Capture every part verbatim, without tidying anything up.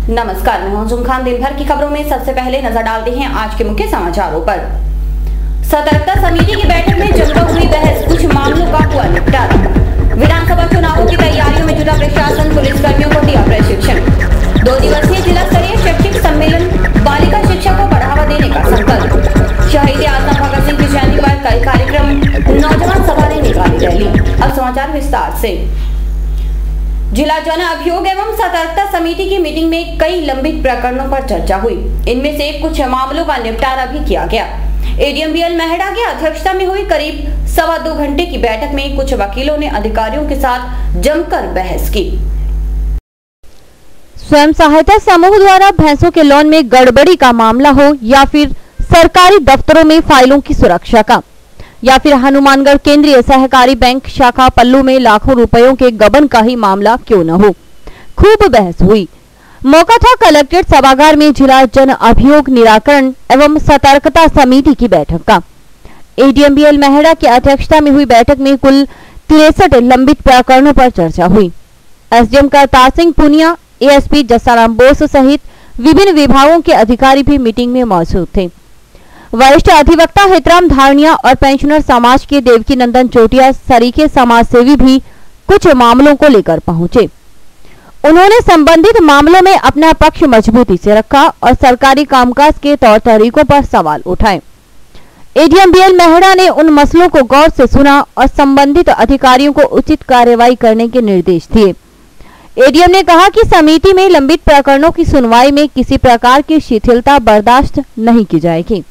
नमस्कार, मैं हूं जुम खान। दिन भर की खबरों में सबसे पहले नजर डालते हैं आज के मुख्य समाचारों पर। सतर्कता समिति की बैठक में जमकर हुई बहस, कुछ मामलों का हुआ निपटारा। विधानसभा चुनावों की तैयारियों में जुटा प्रशासन, पुलिसकर्मियों को दिया प्रशिक्षण। दो दिवसीय जिला स्तरीय शैक्षिक सम्मेलन, बालिका शिक्षा को बढ़ावा देने का संकल्प। शहीद आजम भगत सिंह की जयंती पर कई कार्यक्रम, नौजवान सभा ने निकाली रैली। अब समाचार विस्तार से। जिला जन अभियोग एवं सतर्कता समिति की मीटिंग में कई लंबित प्रकरणों पर चर्चा हुई। इनमें से कुछ मामलों का निपटारा भी किया गया। एडीएम बीएल मेहड़ा की अध्यक्षता में हुई करीब सवा दो घंटे की बैठक में कुछ वकीलों ने अधिकारियों के साथ जमकर बहस की। स्वयं सहायता समूह द्वारा भैंसों के लोन में गड़बड़ी का मामला हो, या फिर सरकारी दफ्तरों में फाइलों की सुरक्षा का, या फिर हनुमानगढ़ केंद्रीय सहकारी बैंक शाखा पल्लू में लाखों रुपयों के गबन का ही मामला क्यों न हो, खूब बहस हुई। मौका था कलेक्ट्रेट सभागार में जिला जन अभियोग निराकरण एवं सतर्कता समिति की बैठक का। एडीएम बीएल मेहड़ा की अध्यक्षता में हुई बैठक में कुल तिरसठ लंबित प्रकरणों पर चर्चा हुई। एसडीएम करतार सिंह पुनिया, एएसपी जसाराम बोस सहित विभिन्न विभागों के अधिकारी भी मीटिंग में मौजूद थे। वरिष्ठ अधिवक्ता हितराम धारणिया और पेंशनर समाज के देवकी नंदन चोटिया सरीखे समाज सेवी भी कुछ मामलों को लेकर पहुंचे। उन्होंने संबंधित मामलों में अपना पक्ष मजबूती से रखा और सरकारी कामकाज के तौर तरीकों पर सवाल उठाए। एडीएम बीएल मेहड़ा ने उन मसलों को गौर से सुना और संबंधित अधिकारियों को उचित कार्रवाई करने के निर्देश दिए। एडीएम ने कहा कि समिति में लंबित प्रकरणों की सुनवाई में किसी प्रकार की शिथिलता बर्दाश्त नहीं की जाएगी।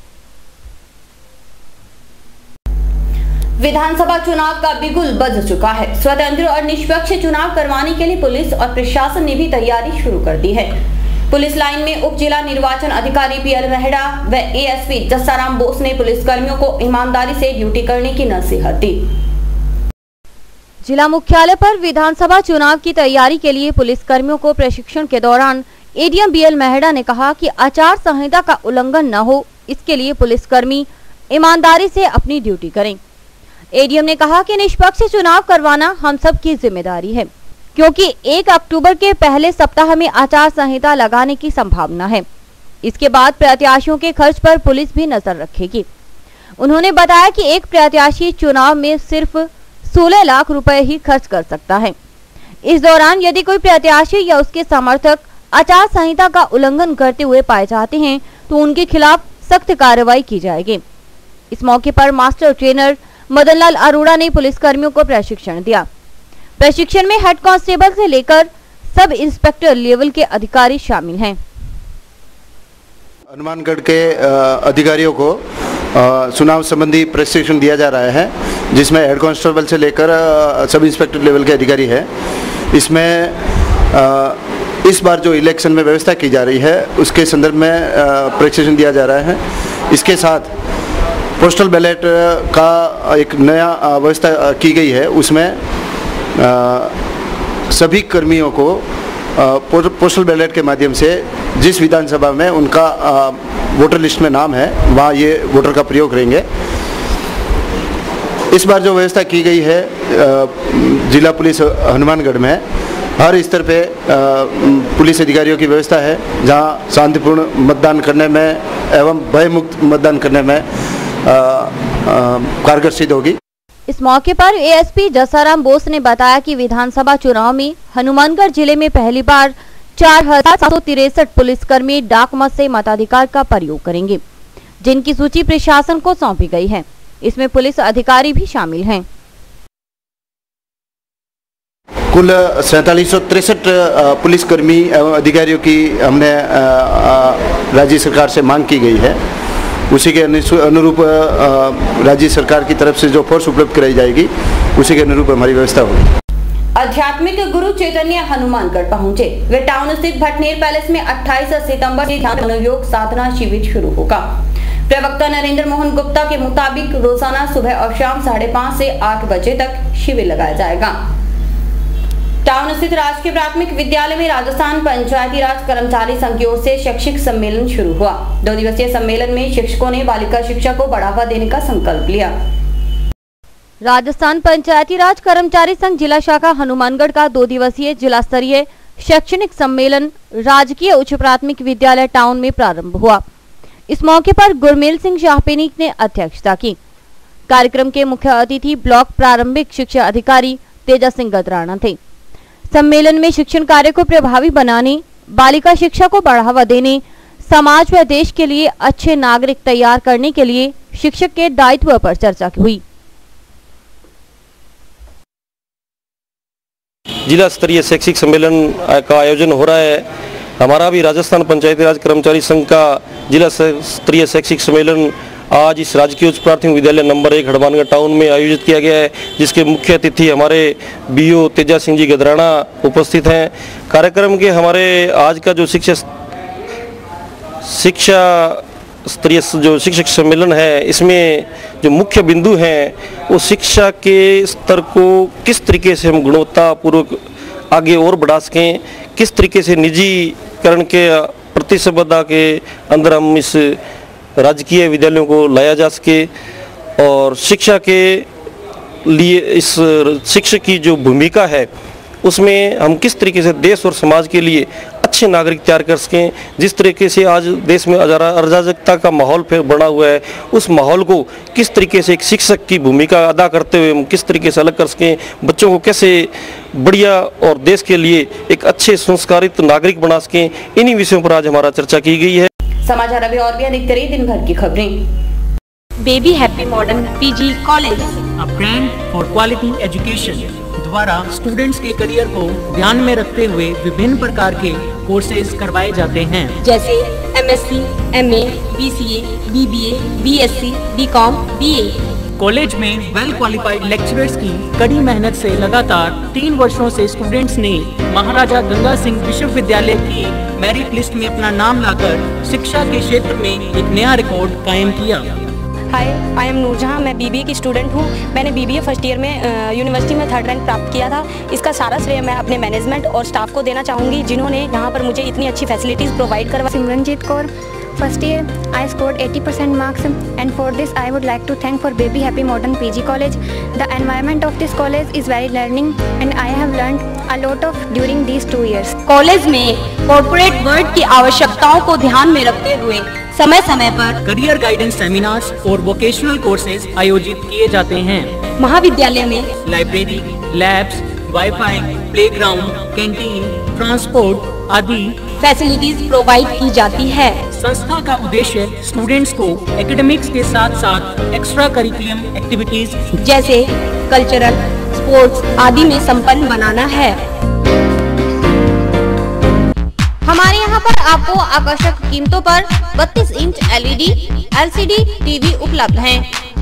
विधानसभा चुनाव का बिगुल बज चुका है। स्वतंत्र और निष्पक्ष चुनाव करवाने के लिए पुलिस और प्रशासन ने भी तैयारी शुरू कर दी है। पुलिस लाइन में उप जिला निर्वाचन अधिकारी बीएल मेहड़ा व एएसपी जसाराम बोस ने पुलिसकर्मियों को ईमानदारी से ड्यूटी करने की नसीहत दी। जिला मुख्यालय पर विधानसभा चुनाव की तैयारी के लिए पुलिसकर्मियों को प्रशिक्षण के दौरान एडीएम बीएल मेहड़ा ने कहा कि आचार संहिता का उल्लंघन न हो, इसके लिए पुलिसकर्मी ईमानदारी से अपनी ड्यूटी करें। एडीएम ने कहा कि निष्पक्ष चुनाव करवाना हम सब की जिम्मेदारी है, क्योंकि एक अक्टूबर के पहले सप्ताह में आचार संहिता लगाने की संभावना है। इसके बाद प्रत्याशियों के खर्च पर पुलिस भी नजर रखेगी। उन्होंने बताया कि एक प्रत्याशी चुनाव में सिर्फ सोलह लाख रुपए ही खर्च कर सकता है। इस दौरान यदि कोई प्रत्याशी या उसके समर्थक आचार संहिता का उल्लंघन करते हुए पाए जाते हैं तो उनके खिलाफ सख्त कार्रवाई की जाएगी। इस मौके पर मास्टर ट्रेनर मदनलाल अरोड़ा ने पुलिसकर्मियों को प्रशिक्षण दिया। प्रशिक्षण में हेड कांस्टेबल से लेकर सब इंस्पेक्टर लेवल के अधिकारी शामिल हैं। हनुमानगढ़ के अधिकारियों को चुनाव संबंधी प्रशिक्षण दिया जा रहा है, जिसमें हेड कांस्टेबल से लेकर सब इंस्पेक्टर लेवल के अधिकारी है। इसमें इस बार जो इलेक्शन में व्यवस्था की जा रही है उसके संदर्भ में प्रशिक्षण दिया जा रहा है। इसके साथ पोस्टल बैलेट का एक नया व्यवस्था की गई है। उसमें सभी कर्मियों को पोस्टल बैलेट के माध्यम से जिस विधानसभा में उनका वोटर लिस्ट में नाम है वहाँ ये वोटर का प्रयोग करेंगे। इस बार जो व्यवस्था की गई है जिला पुलिस हनुमानगढ़ में हर स्तर पे पुलिस अधिकारियों की व्यवस्था है, जहाँ शांतिपूर्ण मतदान करने में एवं भयमुक्त मतदान करने में कारगर सिद्ध होगी। इस मौके पर एएसपी जसाराम बोस ने बताया कि विधानसभा चुनाव में हनुमानगढ़ जिले में पहली बार चार हजार सात सौ तिरसठ पुलिसकर्मी डाक मत से मताधिकार का प्रयोग करेंगे, जिनकी सूची प्रशासन को सौंपी गई है। इसमें पुलिस अधिकारी भी शामिल हैं। कुल सैतालीस सौ तिरसठ पुलिसकर्मी एवं अधिकारियों की हमने राज्य सरकार से मांग की गई है। उसी के अनुरूप राज्य सरकार की तरफ से जो फोर्स उपलब्ध कराई जाएगी उसी के अनुरूप हमारी व्यवस्था होगी। आध्यात्मिक गुरु चैतन्य हनुमानगढ़ पहुंचे। वे टाउन स्थित भटनेर पैलेस में अट्ठाईस सितंबर से ध्यान अनुयोग साधना शिविर शुरू होगा। प्रवक्ता नरेंद्र मोहन गुप्ता के मुताबिक रोजाना सुबह और शाम साढ़े पाँच से आठ बजे तक शिविर लगाया जाएगा। टाउन स्थित राजकीय प्राथमिक विद्यालय में राजस्थान पंचायती राज कर्मचारी संघ की ओर से शैक्षिक सम्मेलन शुरू हुआ। दो दिवसीय सम्मेलन में शिक्षकों ने बालिका शिक्षा को बढ़ावा देने का संकल्प लिया। राजस्थान पंचायती राज कर्मचारी संघ जिला शाखा हनुमानगढ़ का दो दिवसीय जिला स्तरीय शैक्षणिक सम्मेलन राजकीय उच्च प्राथमिक विद्यालय टाउन में प्रारंभ हुआ। इस मौके पर गुरमेल सिंह शाहपेनीक ने अध्यक्षता की। कार्यक्रम के मुख्य अतिथि ब्लॉक प्रारंभिक शिक्षा अधिकारी तेजा सिंह गदराना थे। सम्मेलन में शिक्षण कार्य को प्रभावी बनाने, बालिका शिक्षा को बढ़ावा देने, समाज व देश के लिए अच्छे नागरिक तैयार करने के लिए शिक्षक के दायित्व पर चर्चा हुई। जिला स्तरीय शैक्षिक सम्मेलन का आयोजन हो रहा है। हमारा भी राजस्थान पंचायती राज कर्मचारी संघ का जिला स्तरीय शैक्षिक सम्मेलन आज इस राजकीय उच्च प्राथमिक विद्यालय नंबर एक हनुमानगढ़ टाउन में आयोजित किया गया है, जिसके मुख्य अतिथि हमारे बीओ तेजा सिंह जी गदराना उपस्थित हैं। कार्यक्रम के हमारे आज का जो शिक्षा शिक्षा स्तरीय जो शिक्षक सम्मेलन है, इसमें जो मुख्य बिंदु हैं वो शिक्षा के स्तर को किस तरीके से हम गुणवत्तापूर्वक आगे और बढ़ा सकें, किस तरीके से निजीकरण के प्रतिस्पर्धा के अंदर हम इस राजकीय विद्यालयों को लाया जा सके, और शिक्षा के लिए इस शिक्षक की जो भूमिका है उसमें हम किस तरीके से देश और समाज के लिए अच्छे नागरिक तैयार कर सकें। जिस तरीके से आज देश में अराजकता का माहौल फिर बना हुआ है, उस माहौल को किस तरीके से एक शिक्षक की भूमिका अदा करते हुए हम किस तरीके से अलग कर सकें, बच्चों को कैसे बढ़िया और देश के लिए एक अच्छे संस्कारित नागरिक बना सकें, इन्हीं विषयों पर आज हमारा चर्चा की गई है। समाचार अभी और भी अधिक रही दिन भर की खबरें। Baby Happy Modern PG college, a brand for quality education द्वारा स्टूडेंट्स के करियर को ध्यान में रखते हुए विभिन्न प्रकार के कोर्सेज करवाए जाते हैं, जैसे MSc, MA, BCA, BBA, BSc, BCom, BA. College में वेल क्वालिफाइड लेक्चरर्स की कड़ी मेहनत से लगातार तीन वर्षों से स्टूडेंट्स ने महाराजा गंगा सिंह विश्वविद्यालय की मेरिट लिस्ट में अपना नाम लाकर शिक्षा के क्षेत्र में एक नया रिकॉर्ड कायम किया। हाय, आई एम नूरजहां, मैं बीबीए की स्टूडेंट हूं। मैंने बीबीए फर्स्ट ईयर में यूनिवर्सिटी में थर्ड रैंक प्राप्त किया था। इसका सारा श्रेय मैं अपने मैनेजमेंट और स्टाफ को देना चाहूँगी, जिन्होंने यहाँ पर मुझे इतनी अच्छी फैसिलिटीज़ प्रोवाइड करवा। Simranjeet Kaur, first year I scored eighty percent marks, and for this I would like to thank for Baby Happy Modern P G College. The environment of this college is very learning and I have learned a lot of during these two years. College में corporate world की आवश्यकताओं को ध्यान में रखते हुए समय समय पर करियर गाइडेंस सेमिनार्स और वोकेशनल कोर्सेज आयोजित किए जाते हैं। महाविद्यालय में library, labs, WiFi, playground, canteen, transport आदि फैसिलिटीज प्रोवाइड की जाती है। संस्था का उद्देश्य स्टूडेंट्स को एकेडमिक्स के साथ साथ एक्स्ट्रा करिकुलम एक्टिविटीज जैसे कल्चरल, स्पोर्ट्स आदि में संपन्न बनाना है। हमारे यहाँ पर आपको आकर्षक कीमतों पर बत्तीस इंच एलईडी, एलसीडी टीवी उपलब्ध हैं।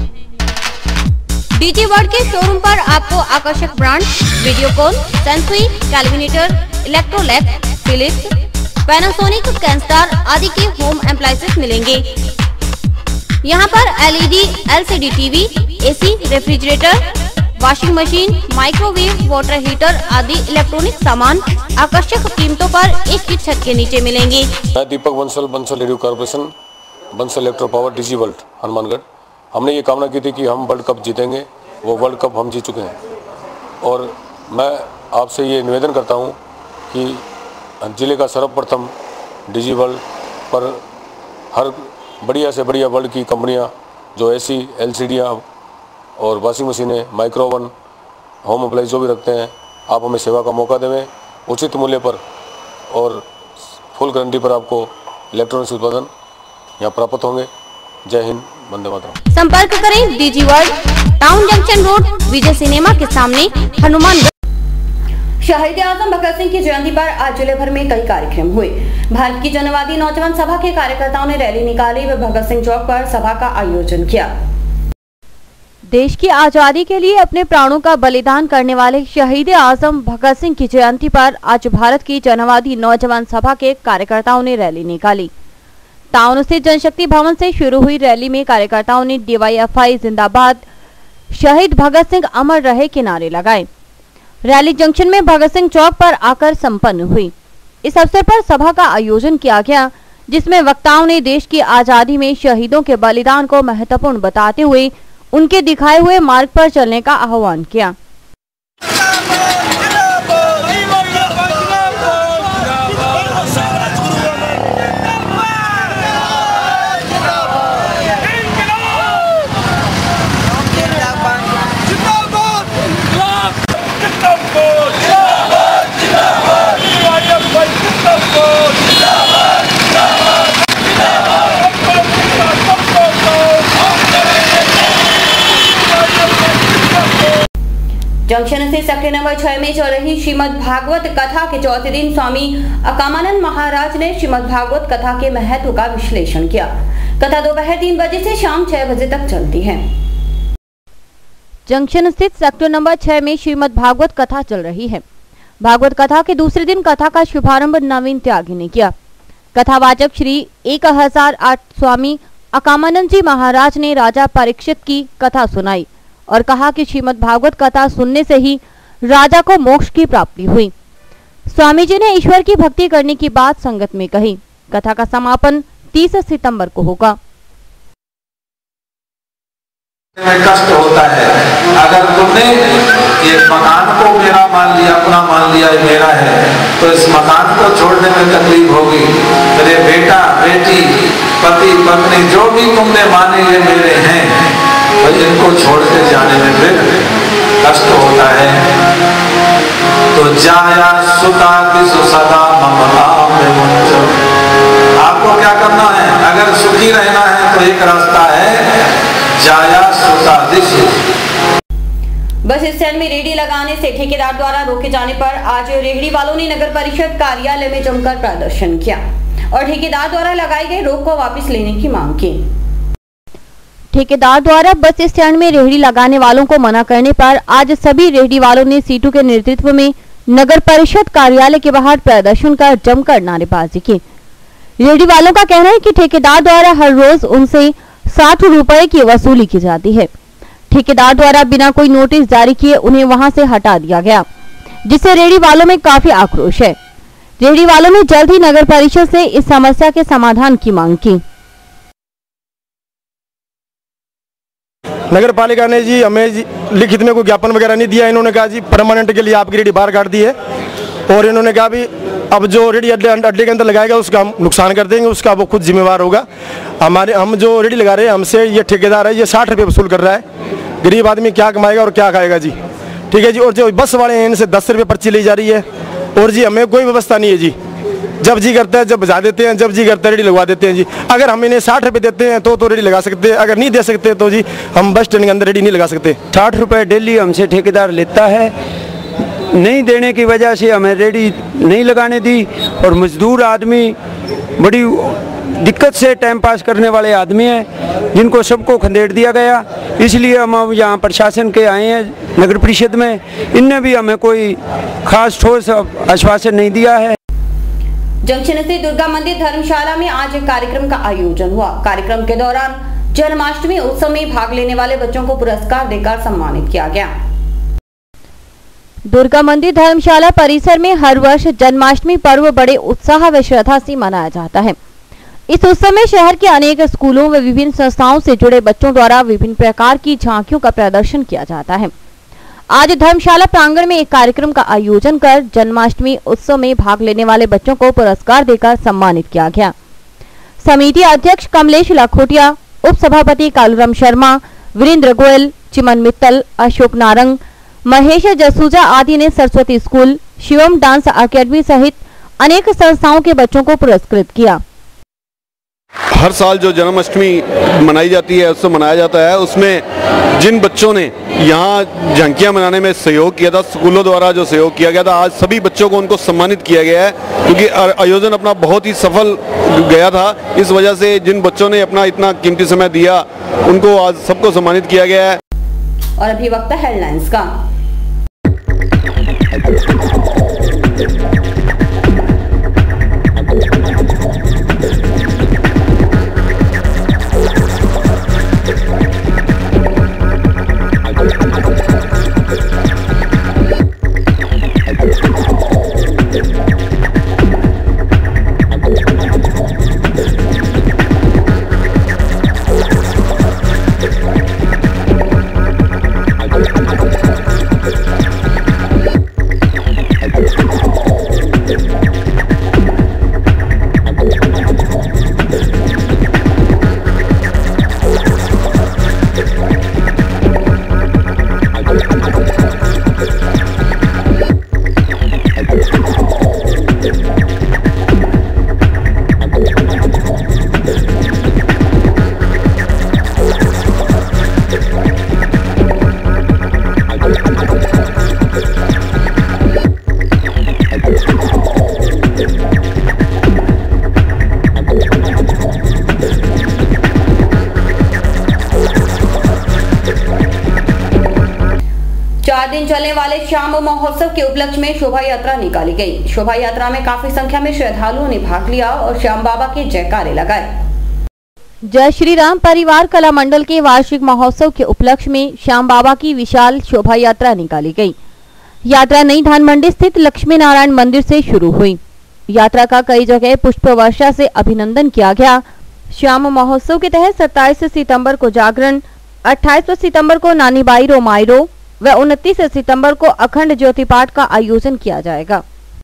डीजी वर्ल्ड के शोरूम पर आपको आकर्षक brand Videocon, Sansui, Kelvinator, Electrolab, Philips, Panasonic, Kenstar आदि के होम अप्लायंसेस मिलेंगे। यहाँ पर LED, LCD TV, AC, refrigerator, washing machine, microwave, water heater आदि इलेक्ट्रॉनिक सामान आकर्षक कीमतों पर एक ही छत के नीचे मिलेंगे। मैं Deepak Bansal, Bansal radio corporation, Bansal electro power, DG world Hanumangarh. हमने ये कामना की थी कि हम वर्ल्ड कप जीतेंगे, वो वर्ल्ड कप हम जीत चुके हैं। और मैं आपसे ये निवेदन करता हूँ कि जिले का सर्वप्रथम डीजी वर्ल्ड पर हर बढ़िया से बढ़िया वर्ल्ड की कंपनियाँ जो एसी, एलसीडियाँ और वॉशिंग मशीनें, माइक्रोवन, होम अप्लाइंस जो भी रखते हैं, आप हमें सेवा का मौका देवें उचित मूल्य पर और फुल गारंटी पर आपको इलेक्ट्रॉनिक्स उत्पादन यहाँ प्राप्त होंगे। जय हिंद, वंदे मातरम। संपर्क करें DG world, town junction road, Vijay cinema के सामने, हनुमानगढ़। शहीद आजम भगत सिंह की जयंती पर आज जिले भर में कई कार्यक्रम हुए। भारत की जनवादी नौजवान सभा के कार्यकर्ताओं ने रैली निकाली व भगत सिंह चौक पर सभा का आयोजन किया। देश की आजादी के लिए अपने प्राणों का बलिदान करने वाले शहीद आजम भगत सिंह की जयंती पर आज भारत की जनवादी नौजवान सभा के कार्यकर्ताओं ने रैली निकाली। टाउन स्थित जनशक्ति भवन से शुरू हुई रैली में कार्यकर्ताओं ने डीवाईएफआई जिंदाबाद, शहीद भगत सिंह अमर रहे के नारे लगाए। रैली जंक्शन में भगत सिंह चौक पर आकर संपन्न हुई। इस अवसर पर सभा का आयोजन किया गया, जिसमें वक्ताओं ने देश की आजादी में शहीदों के बलिदान को महत्वपूर्ण बताते हुए उनके दिखाए हुए मार्ग पर चलने का आह्वान किया। जंक्शन से सेक्टर नंबर छह में चल रही श्रीमद् भागवत कथा के चौथे दिन स्वामी अकामानंद महाराज ने श्रीमद् भागवत कथा के महत्व का विश्लेषण किया। कथा दोपहर तीन बजे से शाम छह बजे तक चलती है। जंक्शन स्थित सेक्टर नंबर छह में श्रीमद् भागवत कथा चल रही है। भागवत कथा के दूसरे दिन कथा का शुभारंभ नवीन त्यागी ने किया। कथावाचक श्री एक हजार आठ स्वामी अकामानंद जी महाराज ने राजा परीक्षित की कथा सुनाई और कहा कि श्रीमद् भागवत कथा सुनने से ही राजा को मोक्ष की प्राप्ति हुई। स्वामी जी ने ईश्वर की भक्ति करने की बात संगत में कही। कथा का समापन तीस सितंबर को होगा। कष्ट होता है, अगर तुमने ये मकान को मेरा मान लिया, अपना मान लिया, ये मेरा है, तो इस मकान को छोड़ने में तकलीफ होगी। तेरे बेटा बेटी पति पत्नी जो भी तुमने माने ये मेरे हैं, तो इनको छोड़ के जाने में फिर कष्ट होता है। तो जाया सुता दिसु सदा ममता में मुंचो। आपको क्या करना है? अगर सुखी रहना है तो एक रास्ता है, जाया सुता दिसु। बस स्टैंड में रेहड़ी लगाने से ठेकेदार द्वारा रोके जाने पर आज रेहड़ी वालों ने नगर परिषद कार्यालय में जमकर प्रदर्शन किया और ठेकेदार द्वारा लगाई गई रोक को वापस लेने की मांग की। ठेकेदार द्वारा बस स्टैंड में रेहड़ी लगाने वालों को मना करने पर आज सभी रेहड़ी वालों ने सीटू के नेतृत्व में नगर परिषद कार्यालय के बाहर प्रदर्शन कर जमकर नारेबाजी की। रेहड़ी वालों का कहना है कि ठेकेदार द्वारा हर रोज उनसे साठ रुपए की वसूली की जाती है। ठेकेदार द्वारा बिना कोई नोटिस जारी किए उन्हें वहां से हटा दिया गया, जिससे रेहड़ी वालों में काफी आक्रोश है। रेहड़ी वालों ने जल्द ही नगर परिषद से इस समस्या के समाधान की मांग की। नगर पालिका ने जी हमें लिखित में कोई ज्ञापन वगैरह नहीं दिया। इन्होंने कहा जी परमानेंट के लिए आपकी रेहड़ी बाहर काट दी है और इन्होंने कहा भी अब जो रेहड़ी अड्डे अड्डे के अंदर लगाएगा उसका हम नुकसान कर देंगे, उसका वो खुद जिम्मेवार होगा। हमारे हम जो रेहड़ी लगा रहे हैं हमसे ये ठेकेदार है, ये साठ रुपये वसूल कर रहा है। गरीब आदमी क्या कमाएगा और क्या खाएगा जी, ठीक है जी। और जो बस वाले हैं इनसे दस रुपये पर्ची ली जा रही है और जी हमें कोई व्यवस्था नहीं है जी। जब जी करता है जब बजा देते हैं, जब जी करता है रेहड़ी लगवा देते हैं जी। अगर हम इन्हें साठ रुपये देते हैं तो तो रेहड़ी लगा सकते हैं, अगर नहीं दे सकते तो जी हम बस स्टैंड के अंदर रेहड़ी नहीं लगा सकते। साठ रुपये डेली हमसे ठेकेदार लेता है, नहीं देने की वजह से हमें रेहड़ी नहीं लगाने दी और मजदूर आदमी बड़ी दिक्कत से टाइम पास करने वाले आदमी हैं, जिनको सबको खंदेड़ दिया गया। इसलिए हम यहाँ प्रशासन के आए हैं नगर परिषद में, इनने भी हमें कोई खास ठोस आश्वासन नहीं दिया है। जंक्शन स्थित दुर्गा मंदिर धर्मशाला में आज एक कार्यक्रम का आयोजन हुआ। कार्यक्रम के दौरान जन्माष्टमी उत्सव में भाग लेने वाले बच्चों को पुरस्कार देकर सम्मानित किया गया। दुर्गा मंदिर धर्मशाला परिसर में हर वर्ष जन्माष्टमी पर्व बड़े उत्साह व श्रद्धा से मनाया जाता है। इस उत्सव में शहर के अनेक स्कूलों व विभिन्न संस्थाओं से जुड़े बच्चों द्वारा विभिन्न प्रकार की झांकियों का प्रदर्शन किया जाता है। आज धर्मशाला प्रांगण में एक कार्यक्रम का आयोजन कर जन्माष्टमी उत्सव में भाग लेने वाले बच्चों को पुरस्कार देकर सम्मानित किया गया। समिति अध्यक्ष कमलेश लाखोटिया, उप सभापति कालूराम शर्मा, वीरेंद्र गोयल, चिमन मित्तल, अशोक नारंग, महेश जसूजा आदि ने Saraswati school, Shivam dance academy सहित अनेक संस्थाओं के बच्चों को पुरस्कृत किया। हर साल जो जन्माष्टमी मनाई जाती है, उत्सव मनाया जाता है, उसमें जिन बच्चों ने यहाँ झांकियाँ मनाने में सहयोग किया था, स्कूलों द्वारा जो सहयोग किया गया था, आज सभी बच्चों को उनको सम्मानित किया गया है, क्योंकि आयोजन अपना बहुत ही सफल गया था। इस वजह से जिन बच्चों ने अपना इतना कीमती समय दिया उनको आज सबको सम्मानित किया गया है। और अभी वक्त है हेडलाइंस का। के उपलक्ष्य में शोभा यात्रा निकाली गई। शोभा यात्रा में काफी संख्या में श्रद्धालुओं ने भाग लिया और श्याम बाबा के जयकारे लगाए। जय श्री राम परिवार कला मंडल के वार्षिक महोत्सव के उपलक्ष्य में श्याम बाबा की विशाल शोभा यात्रा निकाली गई। यात्रा नई धान मंडी स्थित लक्ष्मी नारायण मंदिर से शुरू हुई। यात्रा का कई जगह पुष्प वर्षा से अभिनंदन किया गया। श्याम महोत्सव के तहत सत्ताईस सितंबर को जागरण, अट्ठाईस सितंबर को नानी बाईरो मायरो व उनतीस सितंबर को अखंड ज्योति पाठ का आयोजन किया जाएगा।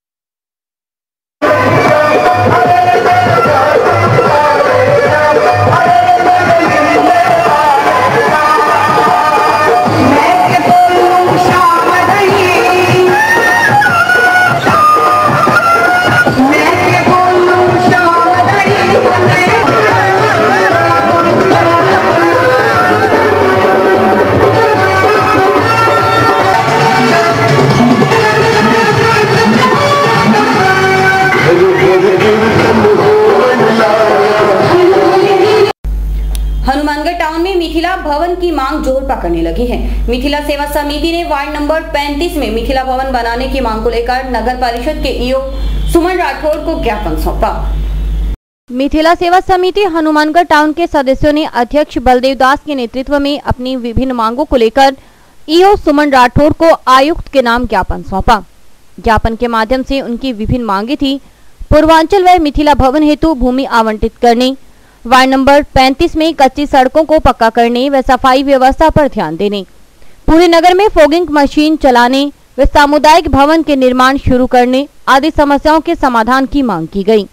हनुमानगढ़ टाउन में मिथिला भवन की मांग जोर पकड़ने लगी है। मिथिला सेवा समिति ने वार्ड नंबर पैंतीस में मिथिला भवन बनाने की मांग को लेकर नगर परिषद के ईओ सुमन राठौड़ को ज्ञापन सौंपा। मिथिला सेवा समिति हनुमानगढ़ टाउन के सदस्यों ने अध्यक्ष बलदेव दास के नेतृत्व में अपनी विभिन्न मांगों को लेकर ईओ सुमन राठौड़ को आयुक्त के नाम ज्ञापन सौंपा। ज्ञापन के माध्यम से उनकी विभिन्न मांगे थी। पूर्वांचल व मिथिला भवन हेतु भूमि आवंटित करने, वार्ड नंबर पैंतीस में कच्ची सड़कों को पक्का करने व सफाई व्यवस्था पर ध्यान देने, पूरे नगर में फॉगिंग मशीन चलाने व सामुदायिक भवन के निर्माण शुरू करने आदि समस्याओं के समाधान की मांग की गई।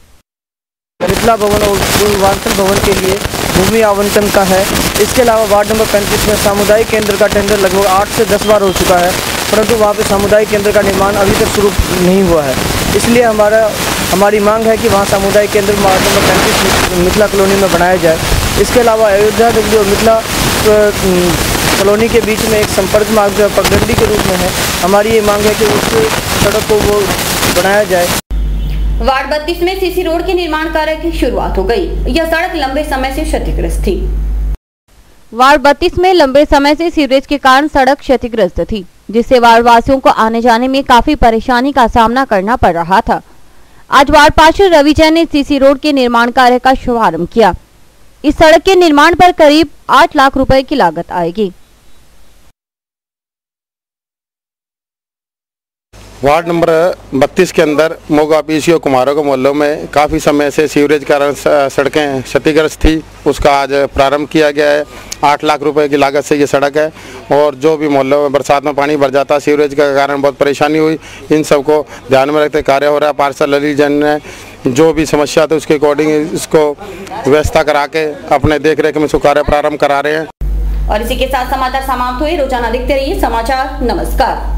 मिथिला भवन और पूर्वांचल भवन के लिए भूमि आवंटन का है। इसके अलावा वार्ड नंबर पैंतीस में सामुदायिक केंद्र का टेंडर लगभग आठ से दस बार हो चुका है, परंतु वहाँ पे सामुदायिक केंद्र का निर्माण अभी तक शुरू नहीं हुआ है। इसलिए हमारा हमारी मांग है कि वहाँ सामुदायिक केंद्र वार्ड नंबर पैंतीस मिथिला कॉलोनी में बनाया जाए। इसके अलावा अयोध्या जो मिथिला कॉलोनी के बीच में एक संपर्क मार्ग जो पगडंडी के रूप में है, हमारी ये मांग है कि उस सड़क को वो बनाया जाए। वार्ड बत्तीस में सीसी रोड के निर्माण कार्य की शुरुआत हो गई। यह सड़क लंबे समय से क्षतिग्रस्त थी। वार्ड बत्तीस में लंबे समय से सीवरेज के कारण सड़क क्षतिग्रस्त थी, जिससे वार्ड वासियों को आने जाने में काफी परेशानी का सामना करना पड़ रहा था। आज वार्ड पार्षद रवि जैन ने सीसी रोड के निर्माण कार्य का शुभारंभ किया। इस सड़क के निर्माण पर करीब आठ लाख रुपए की लागत आएगी। वार्ड नंबर बत्तीस के अंदर मोगा पीसीओ कुमारों के मोहल्लों में काफ़ी समय से सीवरेज के कारण सड़कें क्षतिग्रस्त थी। उसका आज प्रारंभ किया गया है। आठ लाख रुपए की लागत से ये सड़क है और जो भी मोहल्लों में बरसात में पानी भर जाता, सीवरेज के कारण बहुत परेशानी हुई, इन सबको ध्यान में रखते कार्य हो रहा है। पार्षद रवि जैन ने जो भी समस्या थी उसके अकॉर्डिंग इसको व्यवस्था करा के अपने देख रेख में इसको कार्य प्रारंभ करा रहे हैं। और इसी के साथ समाचार समाप्त हुए। रोजाना देखते रहिए समाचार। नमस्कार।